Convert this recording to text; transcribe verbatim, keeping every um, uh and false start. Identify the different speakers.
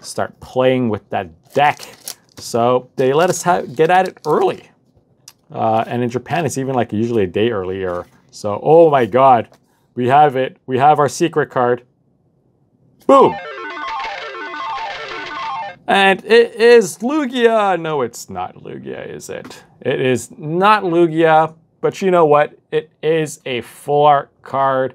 Speaker 1: start playing with that deck. So they let us get at it early. Uh, and in Japan, it's even like usually a day earlier. So, oh my God, we have it. We have our secret card. Boom. And it is Lugia. No, it's not Lugia, is it? It is not Lugia, but you know what? It is a full art card.